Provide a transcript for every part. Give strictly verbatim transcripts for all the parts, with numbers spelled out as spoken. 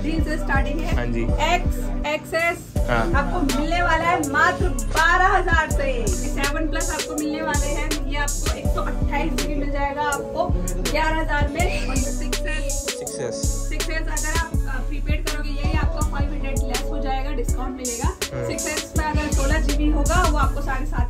Deal से starting है। हाँ जी। एक्स एक्सेस हाँ। आपको मिलने वाला है मात्र बारह हजार से। सेवन प्लस आपको मिलने वाले हैं, ये आपको एक सौ अट्ठाईस जीबी मिल जाएगा आपको ग्यारह हजार में। और सिक्स सिक्स सिक्स अगर आप प्रीपेड करोगे यही आपका फाइव हंड्रेड लेस हो जाएगा, डिस्काउंट मिलेगा। सिक्स एस में अगर सोलह जीबी होगा वो आपको साढ़े सात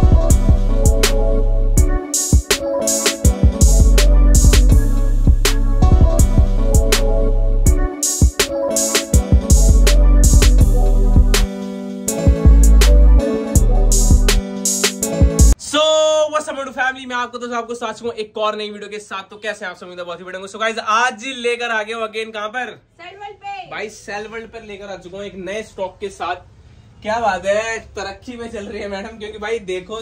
फैमिली में आपको तो आपको साथ में एक और नई वीडियो के साथ। तो कैसे आप सब बहुत ही बढ़ेंगे। सो गाइस आज लेकर आ गए हो अगेन कहां पर, सेलवर्ल्ड पे। भाई सेलवर्ल्ड पर लेकर आ चुका हूँ एक नए स्टॉक के साथ। क्या बात है, तरक्की में चल रही है मैडम, क्योंकि भाई देखो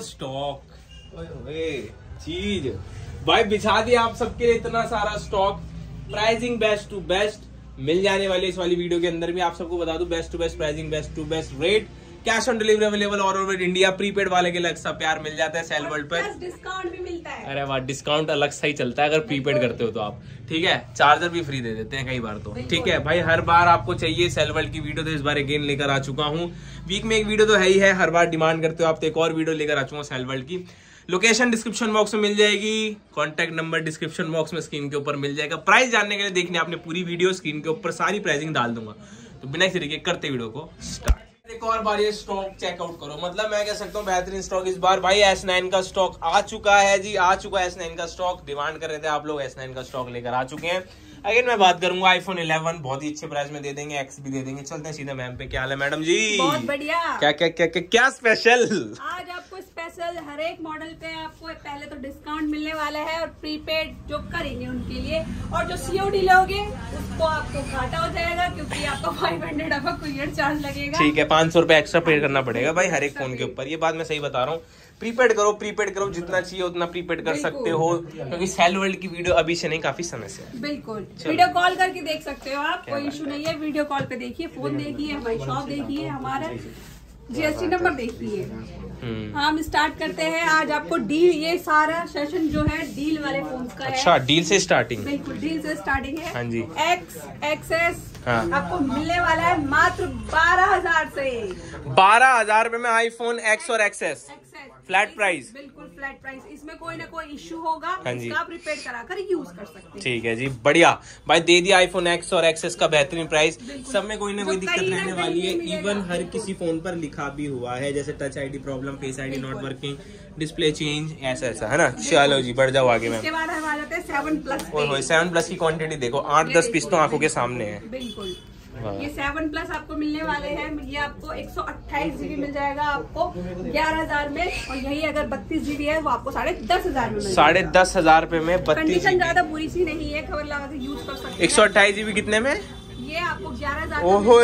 स्टॉक ओए चीज भाई बिछा दिया आप सबके लिए इतना सारा stock. Pricing best to best मिल जाने वाली इस वाली वीडियो के अंदर भी आप सबको बता दूं, best to best pricing, best to best rate, cash on delivery available all over India. Prepaid वाले के अलग सा प्यार मिल जाता है सेलवर्ल्ड पर, डिस्काउंट भी मिलता है। अरे वाह, डिस्काउंट अलग सा ही चलता है अगर प्रीपेड करते हो तो आप। ठीक है, चार्जर भी फ्री दे देते हैं कई बार तो। ठीक है भाई, हर बार आपको चाहिए सेलवर्ल्ड की वीडियो, तो इस बार अगेन लेकर आ चुका हूँ। वीक में एक वीडियो तो है ही है, हर बार डिमांड करते हो आप, तो एक और वीडियो लेकर आ चुका हूँ सेलवर्ल्ड की। लोकेशन डिस्क्रिप्शन बॉक्स में मिल जाएगी, कॉन्टैक्ट नंबर डिस्क्रिप्शन बॉक्स में स्क्रीन के ऊपर मिल जाएगा। प्राइस जानने के लिए देखने आपने पूरी वीडियो, स्क्रीन के ऊपर सारी प्राइसिंग डाल दूंगा। तो बिना किसी तरीके करते वीडियो को स्टार्ट। एक और बार ये स्टॉक चेकआउट करो, मतलब मैं कह सकता हूँ बेहतरीन स्टॉक इस बार। भाई एस नाइन का स्टॉक आ चुका है जी, आ चुका है एस नाइन का स्टॉक। डिमांड कर रहे थे आप लोग, एस नाइन का स्टॉक लेकर आ चुके हैं। अगेन मैं बात करूंगा आईफोन इलेवन, बहुत ही अच्छे प्राइस में दे देंगे, एक्स भी दे देंगे। चलते हैं सीधा मैम पे। क्या हाल है मैडम जी? बहुत बढ़िया। क्या क्या क्या क्या, क्या स्पेशल आज आपको स्पेशल हर एक मॉडल पे आपको पहले तो डिस्काउंट मिलने वाला है, और प्रीपेड जो करेंगे उनके लिए, और जो सीओडी लोगे उसको आपको घाटा हो जाएगा, क्योंकि आपको फाइव हंड्रेड आपका कुरियर चार्ज लगेगा। ठीक है, पाँच सौ रुपए एक्स्ट्रा पे करना पड़ेगा भाई हर एक फोन के ऊपर। ये बात मैं सही बता रहा हूँ। प्रीपेड करो, प्रीपेड करो, जितना चाहिए उतना प्रीपेड कर सकते हो, क्योंकि सेलवर्ल्ड की वीडियो अभी से नहीं, काफी समय से। बिल्कुल, वीडियो कॉल करके देख सकते हो आप, कोई इशू नहीं है। वीडियो कॉल पे देखिए, फोन देखिए, हमारी शॉप देखिए, हमारा जीएसटी नंबर देखिए। हम स्टार्ट करते हैं आज आपको डील, ये सारा सेशन जो है डील वाले फोन का है। अच्छा, डील से स्टार्टिंग? बिल्कुल, डील से स्टार्टिंग है। हाँ जी। एक्स एक्सेस हाँ। आपको मिलने वाला है मात्र बारह हजार से। बारह हजार रुपए में आईफोन एक्स और एक्सेस, फ्लैट प्राइस। बिल्कुल फ्लैट प्राइस, इसमें कोई ना कोई इशू होगा, हाँ जी, आप प्रीपेड कराकर यूज कर सकते हैं। ठीक है जी, बढ़िया भाई, दे दिया आईफोन एक्स और एक्सेस का बेहतरीन प्राइस। सब में कोई ना कोई दिक्कत रहने वाली है, इवन हर किसी फोन पर लिखा भी हुआ है, जैसे touch ID problem, face ID not working, display change, ऐसा ऐसा है ना। चलो जी, बढ़ जाओ आगे मैम। इसके बाद हम आ जाते हैं सेवन प्लस। सेवन प्लस की क्वांटिटी देखो, आठ दस पीस तो आंखों के सामने है। बिल्कुल, ये सेवन प्लस आपको मिलने वाले हैं, ये आपको एक सौ अट्ठाईस जीबी मिल जाएगा आपको ग्यारह हजार में, और यही अगर बत्तीस जीबी है वो आपको साढ़े दस हजार में। साढ़े दस हजार रुपए में बत्तीस। कंडीशन ज्यादा बुरी सी नहीं है, खबर लगा के यूज कर सकते हैं। एक सौ अट्ठाईस जीबी कितने में? ये आपको ग्यारह हजार। ओहो,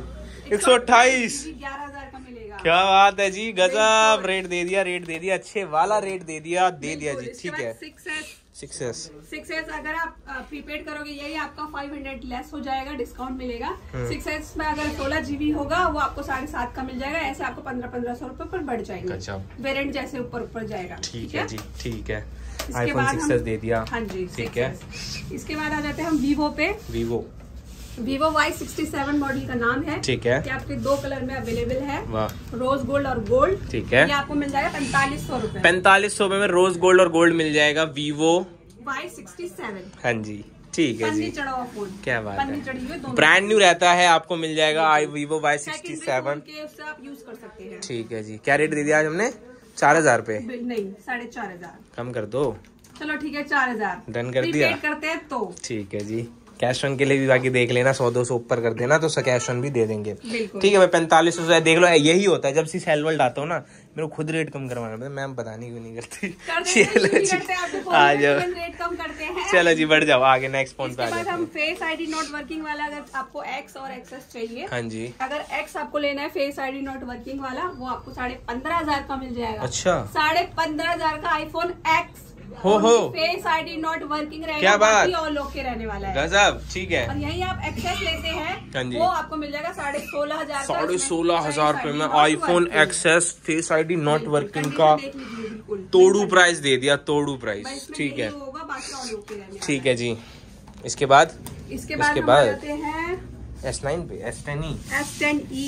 एक सौ अट्ठाईस, ग्यारह हजार का मिलेगा। क्या बात है जी, गजब रेट दे दिया, रेट दे दिया, अच्छे वाला रेट दे दिया, दे दिया जी। ठीक है, six S six S six S अगर आप प्रीपेड करोगे यही आपका फाइव हंड्रेड लेस हो जाएगा, डिस्काउंट मिलेगा। सिक्स एस में अगर सोलह जीबी होगा वो आपको साढ़े सात का मिल जाएगा। ऐसे आपको पंद्रह पंद्रह सौ रुपए पर बढ़ जाएगा, वेरिएंट जैसे ऊपर ऊपर जाएगा। ठीक है जी, ठीक है। इसके आईफोन बाद सिक्स एस दे दिया। हाँ जी, ठीक है। इसके बाद आ जाते हैं हम वीवो पे। Vivo Vivo Y sixty seven model का नाम है। ठीक है, कि आपके दो कलर में अवेलेबल है, वाह, रोज गोल्ड और गोल्ड। ठीक है, ये आपको मिल जाएगा पैंतालीस सौ रूपये। पैंतालीस सौ में रोज गोल्ड और गोल्ड मिल जाएगा, वीवो वाई सिक्सटी सेवन। हाँ जी, ठीक है जी, चढ़ा हुआ फोन, क्या बात है, चढ़ी हुई, ब्रांड न्यू रहता है, आपको मिल जाएगा वीवो वाई सिक्सटी सेवन। उससे आप यूज कर सकते हैं। ठीक है जी, क्या रेट दे दिया आज हमने? चार हजार रूपए? नहीं, साढ़े चार हजार। कम कर दो। चलो ठीक है, चार हजार डन कर दिया। करते हैं तो ठीक है जी। कैश ऑन के लिए भी बाकी देख लेना, सौ दो सौ ऊपर कर देना तो कैश ऑन भी दे देंगे। ठीक है भाई, पैंतालीस सौ देख लो। यही होता है जब सी सेलवर्ल्ड आता हो ना, मेरे को खुद रेट कम करवाना पड़ता है। मैम पता नहीं क्यों नहीं करती। आ जाओ, रेट कम करते हैं। चलो जी, बढ़ जाओ आगे, नेक्स्ट फोन पे आ जाते हैं। हम फेस आईडी नॉट वर्किंग वाला, अगर आपको एक्स और एक्सेस चाहिए, हाँ जी, अगर एक्स आपको लेना है फेस आईडी नॉट वर्किंग वाला, वो आपको साढ़े पंद्रह हजार का मिल जाएगा। अच्छा, साढ़े पंद्रह हजार का आईफोन एक्स हो हो फेस आईडी नॉट वर्किंग रहेगा। क्या बात, और लोग के रहने वाला है, गजब। ठीक है, और यही आप एक्सेस लेते हैं वो आपको मिल जाएगा साढ़े सोलह हजार साढ़े सोलह हजार रूपए में iPhone XS face ID not working का तोड़ू प्राइस दे दिया, तोड़ू प्राइस। ठीक है, ठीक है जी। इसके बाद इसके बाद हम आते हैं एस नाइन पे S ten E S ten E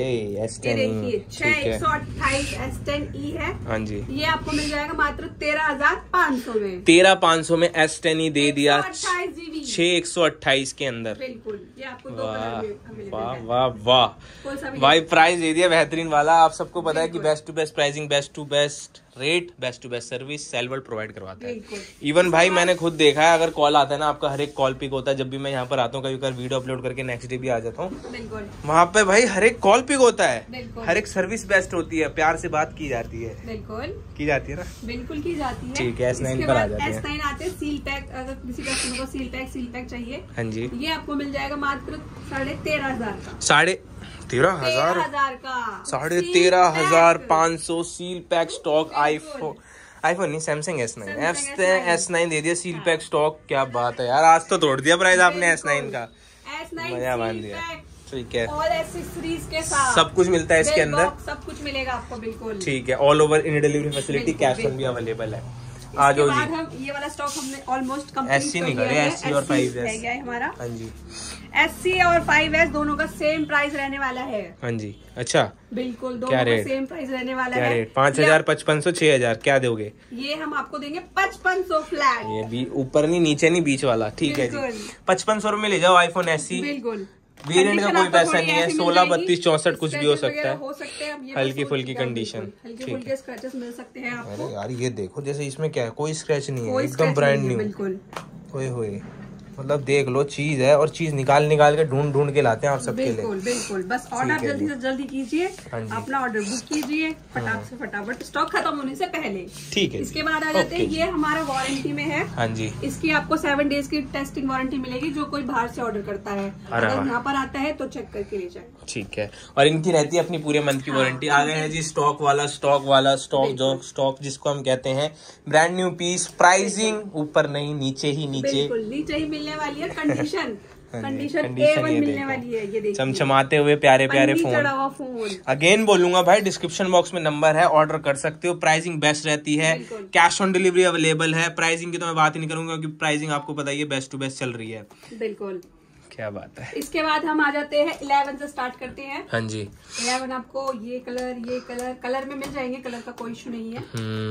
S ten ये देखिए छह एक सौ अट्ठाईस एस टेन ई है। हाँ जी, ये आपको मिल जाएगा मात्र तेरह हजार पाँच सौ में। तेरह पाँच सौ में एस टेन ई दे दिया अट्ठाईस जीबी छह एक सौ अट्ठाईस के अंदर। बिल्कुल, ये आपको दो कलर में अवेलेबल वाह है। वाह वाह भाई, प्राइस दे दिया बेहतरीन वाला। आप सबको पता है कि best to best pricing, best to best rate, best to best service Sellworld provide करवाता है। इवन भाई मैंने खुद देखा है, अगर कॉल आता है ना आपका, हर एक कॉल पिक होता है। जब भी मैं यहाँ पर आता हूँ, कभी कभी वीडियो अपलोड करके नेक्स्ट डे भी आ जाता हूँ, वहाँ पे भाई हर एक कॉल पिक होता है, हर एक सर्विस बेस्ट होती है, प्यार से बात की जाती है। बिल्कुल की जाती है ना, बिल्कुल की जाती है। ठीक है, एस नाइन पर आ जाते हैं। एस नाइन आते हैं सील पैक, अगर किसी कस्टमर को सील पैक सील पैक चाहिए, हाँ जी, ये आपको मिल जाएगा मात्र साढ़े तेरह हजार का। साढ़े तेरह हजार हजार का साढ़े तेरह हजार पाँच सौ seal pack stock. IPhone iPhone नहीं, Samsung S nine S nine दे दिया सील पैक स्टॉक। क्या बात है यार, आज तो तोड़ दिया प्राइस आपने एस नाइन का, मजा मान दिया। ठीक है, ऑल एक्सेसरीज के साथ सब कुछ मिलता है इसके अंदर, सब कुछ मिलेगा आपको। बिल्कुल ठीक है, all over in delivery facility, cash on भी अवेलेबल है। आ जाओ जी, हम ये वाला स्टॉक हमने ऑलमोस्ट कंप्लीट एससी नहीं करे, एससी और फाइव एस है हमारा। हाँ जी, एससी और फाइव एस दोनों का सेम प्राइस रहने वाला है। हाँ जी, अच्छा बिल्कुल, दोनों का सेम प्राइस रहने वाला क्या है। रेट? पाँच हजार पचपन सौ छह हजार क्या दोगे? ये हम आपको देंगे पचपन सौ फ्लैट। ये भी ऊपर नहीं नीचे नहीं, बीच वाला। ठीक है जी, पचपन सौ रूपये में ले जाओ आईफोन एससी। बिल्कुल, वेरिएंट का कोई पैसा नहीं है, सोलह बत्तीस चौसठ कुछ भी हो सकता है, हो सकते हैं हल्की फुल्की कंडीशन। हल्के फुल्के स्क्रैचेस मिल सकते हैं आपको। अरे यार ये देखो, जैसे इसमें क्या है, कोई स्क्रैच नहीं है, एकदम ब्रांड न्यू। बिल्कुल, ओए होए, मतलब देख लो, चीज है और चीज निकाल निकाल के ढूंढ ढूंढ के लाते हैं आप सबके लिए। बिल्कुल बिल्कुल, बस ऑर्डर जल्दी से जल्दी कीजिए, अपना ऑर्डर बुक कीजिए फटाफट से फटाफट, स्टॉक खत्म होने से पहले। ठीक है, इसके बाद आ जाते हैं, ये हमारा वारंटी में है। हाँ जी, इसकी आपको सेवन डेज की टेस्टिंग वारंटी मिलेगी, जो कोई बाहर से ऑर्डर करता है, अगर यहाँ पर आता है तो चेक करके ले जाए। ठीक है, और इनकी रहती है अपनी पूरे मंथ की वारंटी। आ गए हैं जी स्टॉक वाला, स्टॉक वाला स्टॉक, जो स्टॉक जिसको हम कहते हैं ब्रांड न्यू पीस। प्राइसिंग ऊपर नहीं, नीचे ही, नीचे नीचे ही मिलने वाली है। कंडीशन कंडीशन ए वन मिलने वाली है। ये देखिए, चमचमाते हुए प्यारे प्यारे फोन। फोन अगेन बोलूंगा भाई, डिस्क्रिप्शन बॉक्स में नंबर है, ऑर्डर कर सकते हो। प्राइसिंग बेस्ट रहती है, कैश ऑन डिलीवरी अवेलेबल है। प्राइसिंग की तो मैं बात ही नहीं करूंगा, क्योंकि प्राइसिंग आपको पता ही है बेस्ट टू बेस्ट चल रही है। बिल्कुल, क्या बात है। इसके बाद हम आ जाते हैं इलेवन से स्टार्ट करते हैं। हाँ जी, इलेवन आपको ये कलर ये कलर कलर में मिल जाएंगे, कलर का कोई इशू नहीं है।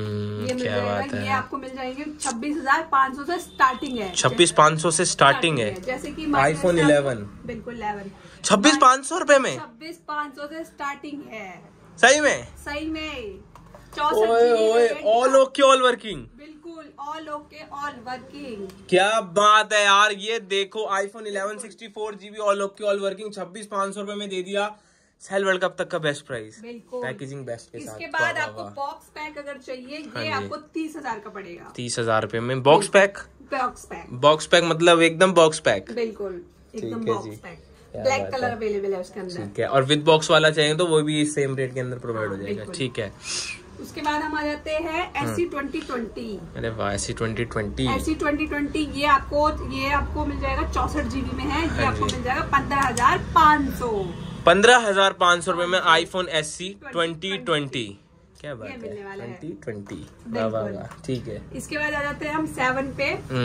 ये मिल जाएगा, ये आपको मिल जाएंगे छब्बीस हजार पाँच सौ से स्टार्टिंग है। छब्बीस पाँच सौ से स्टार्टिंग है, जैसे कि आईफोन इलेवन। बिल्कुल इलेवन छब्बीस पाँच सौ रूपये में, छब्बीस पाँच सौ से स्टार्टिंग है। सही में, सही में ऑल ओके ऑल वर्किंग। बिल्कुल, ऑल ओके ऑल वर्किंग। क्या बात है यार, ये देखो iPhone eleven sixty four GB all okay all working, छब्बीस पाँच सौ रूपये में दे दिया। सेल वर्ल्ड कप तक का बेस्ट प्राइस, पैकेजिंग बेस्ट के साथ। इसके बाद आपको बॉक्स पैक अगर चाहिए, ये आपको तीस हजार का पड़ेगा। तीस हजार रूपये में box pack. Box pack box pack मतलब एकदम बॉक्स पैक। बिल्कुल, एकदम box pack. Black colour available है उसके अंदर। ठीक है, और विद बॉक्स वाला चाहिए तो वो भी सेम रेट के अंदर प्रोवाइड हो जाएगा। ठीक है, उसके बाद हम आ जाते हैं एसी ट्वेंटी ट्वेंटी। अरे वाह, AC twenty twenty AC twenty twenty ये आपको ये आपको मिल जाएगा चौसठ जीबी में है। ये आपको मिल जाएगा पंद्रह हजार पाँच सौ पंद्रह हजार पाँच सौ रूपये में आईफोन एससी ट्वेंटी ट्वेंटी। क्या बात है, ट्वेंटी ट्वेंटी। वाह वाह वाह, ठीक है। इसके बाद आ जाते हैं हम सेवन पे।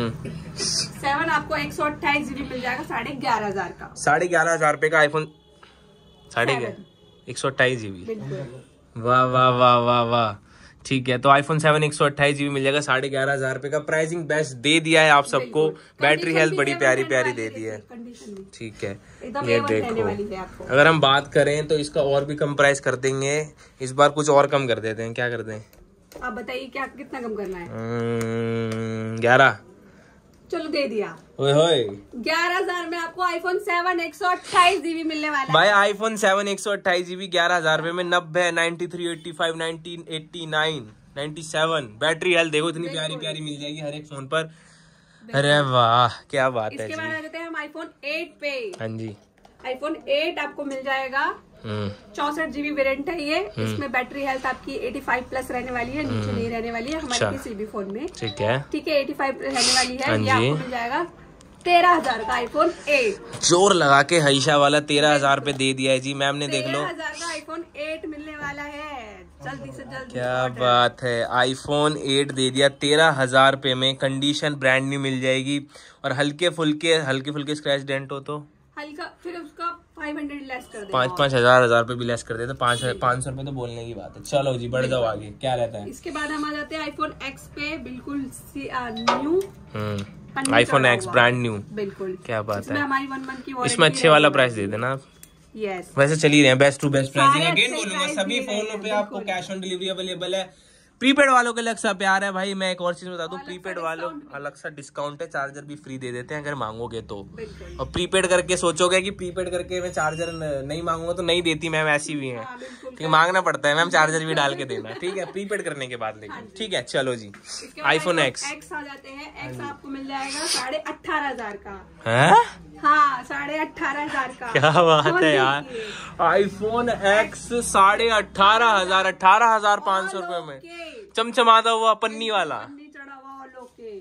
सेवन आपको एक सौ अट्ठाईस जीबी मिल जाएगा साढ़े ग्यारह हजार का। साढ़े ग्यारह हजार रुपए का आईफोन, साढ़े ग्यारह एक सौ अट्ठाईस जीबी। वाह वाह वाह वाह वाह, ठीक है। तो आईफोन सेवन एक सौ अट्ठाईस जीबी मिल जाएगा साढ़े ग्यारह हजार रुपए का। प्राइसिंग बेस्ट दे दिया है आप सबको, बैटरी हेल्थ बड़ी प्यारी प्यारी दे दी है। ठीक है, ये देखो, अगर हम बात करें तो इसका और भी कम प्राइस कर देंगे। इस बार कुछ और कम कर देते हैं, क्या कर दें आप बताइए, क्या कितना कम करना है? ग्यारह, चलो दे दिया। ओए होए, ग्यारह हजार में आपको आईफोन सेवन एक सौ अट्ठाईस जीबी मिलने वाला है। भाई आईफोन सेवन एक सौ अट्ठाईस जीबी ग्यारह हजार रुपए में नब्बे, ninety three, eighty five, nineteen, eighty nine, ninety seven. Battery health देखो इतनी प्यारी प्यारी मिल जाएगी हर एक फोन पर। अरे वाह, क्या बात है। इसके बाद आ जाते हैं हम आईफोन एट पे। हाँ जी, आईफोन एट आपको मिल जाएगा चौसठ जीबी वेरिएंट है ये। इसमें बैटरी हेल्थ आपकी पचासी प्लस रहने वाली है, नीचे नहीं रहने वाली है हमारे किसी भी फोन में। ठीक है, ठीक है, पचासी रहने वाली है। ये आपको मिल जाएगा तेरह हजार का आईफोन एट। जोर लगा के हईशा वाला तेरह हजार पे दे दिया है जी मैम ने, देख लो। तेरह हजार का आईफोन एट मिलने वाला है, जल्दी से जल्दी। क्या बात है, आईफोन एट दे दिया तेरह हजार रुपए में। कंडीशन ब्रांड न्यू मिल जाएगी, और हल्के फुल्के हल्के फुल्के स्क्रैच डेंट हो तो हल्का, फिर उसका फाइव हंड्रेड लेस कर देना, पाँच पाँच हजार हजार रुपए भी लेस कर देते, पाँच पाँच सौ रुपए तो बोलने की बात है। चलो जी बढ़ जाओ आगे, क्या रहता है? इसके बाद हम आ जाते हैं आईफोन एक्स पे, बिल्कुल new iPhone X brand new, बिल्कुल क्या बात है। हमारी वन मंथ की इसमें अच्छे वाला प्राइस दे देना आप। यस, वैसे चल ही रहे हैं बेस्ट टू बेस्ट प्राइसिंग। सारे अगेन अच्छे बोलूंगा प्राइस सभी दिए गए फोनों हैं, पे आपको बिल्कुल। कैश ऑन डिलीवरी अवेलेबल है। प्रीपेड वालों के अलग सा प्यार है भाई। मैं एक और चीज बता दूं, अलग सा प्रीपेड वालों डिस्काउंट भी। अलग सा डिस्काउंट है, चार्जर भी फ्री दे देते हैं अगर मांगोगे तो। बिल्कुल। और प्रीपेड करके सोचोगे कि प्रीपेड करके मैं चार्जर नहीं मांगूंगा तो नहीं देती मैम, ऐसी भी है हाँ, बिल्कुल। ठीक है, मांगना पड़ता है मैम, चार्जर भी डाल के देना ठीक है, प्रीपेड करने के बाद लेकिन ठीक है। चलो जी इसके बाद आईफोन एक्स एक्स आ जाते हैं। एक्स आपको मिल जाएगा साढ़े अठारह हजार का। है, हाँ, साढ़े अठारह हजार का। क्या बात और है यार, देखिए, आईफोन एक्स साढ़े अठारह हजार अठारह हजार पाँच सौ रुपए में ओके, चमचमाता हुआ पन्नी वाला। पन्नी चढ़ा हुआ और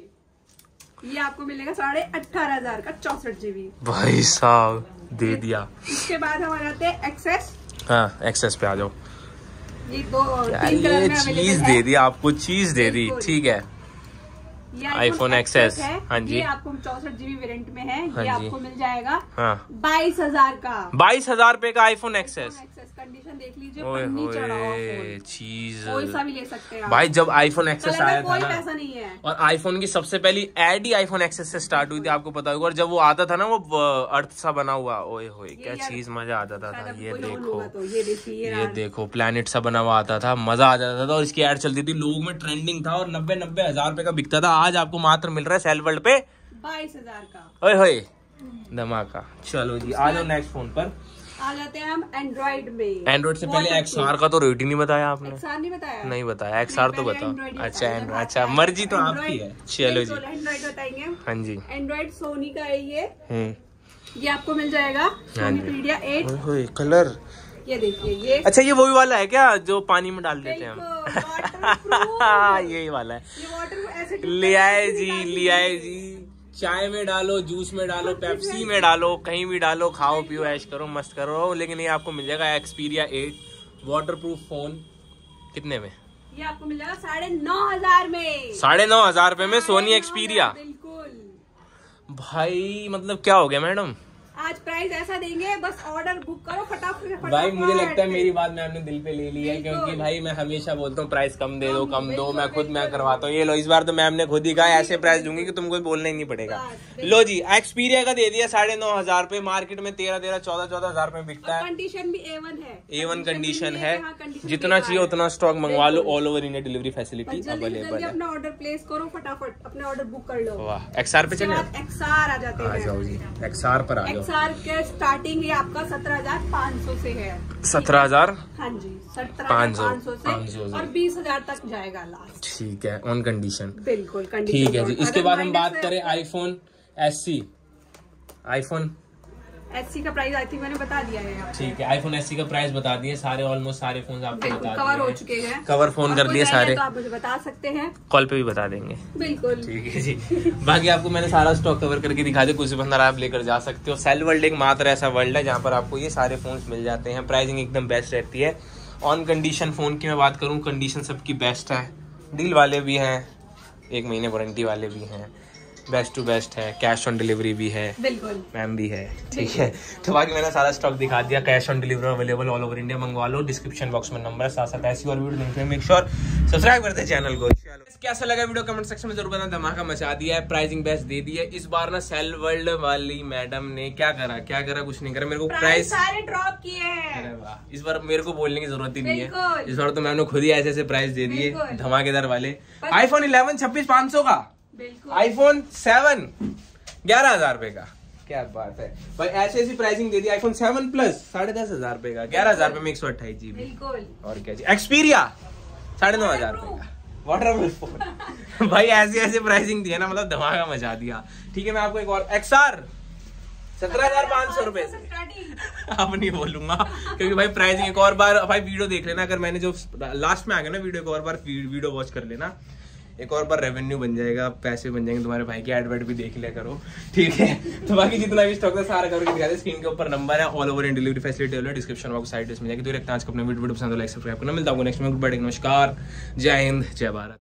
लोके। ये आपको मिलेगा साढ़े अठारह हजार का चौसठ जीबी। भाई साहब दे दिया। इसके बाद हम आ जाते हैं एक्सेस। हाँ एक्सेस पे आ जाओ। ये दो यार तीन कलर ये में चीज अवेलेबल दे है। दी आपको, चीज दे दी बिल्कुल। ठीक है। ये iPhone एक्स एस, है। हाँ जी। ये आपको चौसठ जीबी वेरिएंट में है। हाँ ये जी। आपको मिल जाएगा हाँ बाईस हजार का। बाईस हजार रुपए का आईफोन एक्सेस। एक्सेस कंडीशन देख लीजिए, ओए पन्नी चढ़ा हुआ होए फोन। चीज कोई सा भी ले सकते हैं आप। भाई जब आईफोन एक्सेस कलर आया में था कोई ना, पैसा नहीं है। और आईफोन की सबसे पहली एड ही आईफोन एक्सेस से स्टार्ट हुई थी, आपको पता होगा। और जब वो आता था ना वो अर्थ सा बना हुआ, ओए होए क्या यार, चीज, मजा आता था। शायद अब ये कोई और देखो, होगा तो ये देखिए, ये ये रहा। देखो प्लैनेट सा बना हुआ आता था, मजा आ जाता था। और इसकी एड चलती थी, लोग में ट्रेंडिंग था और नब्बे नब्बे हजार रुपए का बिकता था। आज आपको मात्र मिल रहा है सेल वर्ल्ड पे बाईस हजार का। ओए होए धमाका। चलो जी आ जाओ नेक्स्ट फोन पर। आ जाते हैं हम एंड्रॉइड में। एंड्रॉइड से पहले एक्सआर का तो रेट ही नहीं बताया आपने। एक्सआर नहीं बताया? नहीं बताया, एक्सआर तो पहले बताओ। Android ही अच्छा बताया, एंड्रॉइड, जब अच्छा आता है। मर्जी तो Android- आपकी है। चलो जी एंड्रॉइड बताएंगे हम। हाँ जी। एंड्रॉइड सोनी का है ये। हम्म ये आपको मिल जाएगा सोनी पीडिया एट। ओए होए कलर, ये देखिए, ये अच्छा ये वही वाला है क्या जो पानी में डाल देते हैं हम? वाटरप्रूफ। यही वाला है। ये वाटर ऐसे ले आए जी, ले आए जी। चाय में डालो, जूस में डालो, पेप्सी में डालो, कहीं भी डालो, खाओ पियो ऐश करो, मस्त करो। लेकिन ये आपको मिल जाएगा एक्सपीरिया एट वाटरप्रूफ फोन। कितने में? ये आपको मिल जाएगा साढ़े नौ हजार में। साढ़े नौ हजार रुपए में सोनी साढ़े नौ एक्सपीरिया। हजार, बिल्कुल। भाई मतलब क्या हो गया मैडम? आज प्राइस ऐसा देंगे, बस ऑर्डर बुक करो फटाफट। भाई मुझे लगता है मेरी बात मैम ने दिल पे ले ली है, बिल्कुल। क्योंकि भाई मैं हमेशा बोलता हूँ प्राइस कम दे दो, कम दो। बिल्कुल, मैं खुद मैं बिल्कुल। करवाता हूँ। ये लो इस बार तो मैम ने खुद ही कहा ऐसे प्राइस दूंगी कि तुमको बोलना ही नहीं पड़ेगा। बस, लो जी एक्सपीरिया का दे दिया साढ़े नौ हजार पे। मार्केट में तेरह तेरह चौदह चौदह हजार पे बिकता है। कंडीशन भी ए वन है। ए वन कंडीशन है, हाँ, condition जितना बेकार चाहिए है। उतना स्टॉक मंगवा लो। बिल्कुल। All over India delivery facility बस जल्दी से अवेलेबल जल्दी है। अपना ऑर्डर प्लेस करो, फटाफट अपने ऑर्डर बुक कर लो। वाह एक्सआर पे उसके चले बाद एक्सआर आ जाते आ हैं। जाओ जी, एक्सआर पर आ जाओ। एक्सआर के स्टार्टिंग ही आपका सत्रह हजार पाँच सौ से है। सत्रह हजार हाँ जी, सत्रह पाँच हजार सौ, पाँच पाँच सौ सौ से से। और बीस हजार तक जाएगा लास्ट। ठीक है ऑन कंडीशन। बिल्कुल कंडीशन। ठीक है जी। इसके बाद हम बात करें आईफोन एससी। आईफोन एससी का प्राइस आई थिंक मैंने बता दिया है आपको। ठीक है आईफोन एससी का प्राइस बता दिए सारे, ऑलमोस्ट सारे फोन आपको बिल्कुल बता कवर हो दिए चुके हैं। कवर फोन और कर कुछ दिए रह सारे, गए तो आप मुझे बता सकते हैं। कॉल पे भी बता देंगे। बिल्कुल ठीक है जी। बाकी आपको मैंने सारा स्टॉक कवर करके दिखा दिया, कुछ भी बंदा आप लेकर जा सकते हो। सेल वर्ल्ड एक मात्र ऐसा वर्ल्ड है जहाँ पर आपको ये सारे फोन मिल जाते हैं। प्राइसिंग एकदम बेस्ट रहती है। ऑन कंडीशन फोन की मैं बात करूँ, कंडीशन सबकी बेस्ट है। डील वाले भी हैं, एक महीने वारंटी वाले भी हैं, बेस्ट टू बेस्ट है। कैश ऑन डिलीवरी भी है, बिल्कुल मैम भी है। ठीक है तो बाकी मैंने सारा स्टॉक दिखा दिया। Cash on delivery available all over India, मंगवा लो। डिस्क्रिप्शन बॉक्स में नंबर है, साथ साथ ऐसी और वीडियो देखते हैं। मेक श्योर सब्सक्राइब करते हैं चैनल को। कैसा लगा वीडियो कमेंट सेक्शन में जरूर बताना। धमाका मचा दिया है, प्राइसिंग बेस्ट दे दी है इस बार ना। सेल वर्ल्ड वाली मैडम ने क्या करा, क्या करा, कुछ नहीं करा। मेरे को प्राइस सारे ड्रॉप किए हैं। अरे वाह, इस बार मेरे को बोलने की जरूरत ही नहीं है। बिल्कुल। इस बार तो मैंने खुद ही ऐसे ऐसे प्राइस दे दिए बिल्कुल। धमाकेदार वाले। पर- आईफोन इलेवन छब्बीस पाँच सौ का, बिल्कुल आईफोन सेवन ग्यारह हजार रुपए का। क्या बात है भाई, ऐसी ऐसी प्राइसिंग दे दी। आईफोन सेवन प्लस साढ़े दस हजार रुपए का, ग्यारह हजार रुपए में एक सौ अट्ठाईस जीबी। बिल्कुल। और क्या जी, एक्सपीरिया साढ़े नौ हजार रुपए का वाटरप्रूफ फोन। भाई ऐसी ऐसी प्राइसिंग दी है ना, मतलब धमाका मचा दिया। ठीक है मैं आपको एक और एक्सआर सत्रह हजार पाँच सौ रुपए से अब नहीं बोलूंगा क्योंकि भाई प्राइसिंग एक और बार भाई वीडियो देख लेना। अगर मैंने जो लास्ट में आ गया ना वीडियो, एक और बार वीडियो वॉच कर लेना, एक और बार रेवेन्यू बन जाएगा, पैसे बन जाएंगे। तुम्हारे भाई की एडवर्ट भी देख लिया करो। ठीक है तो बाकी जितना भी स्टॉक है सारा करके दिखा दे। स्क्रीन के ऊपर नंबर है, all over in delivery facility है, डिस्क्रिप्शन बॉक्स साइड में जाएगी। तो रखते हैं आज को अपना वीडियो पसंद हो लाइक सब्सक्राइब करना। मिलता हूँ नेक्स्ट में। गुड बाय, नमस्कार, जय हिंद, जय भारत।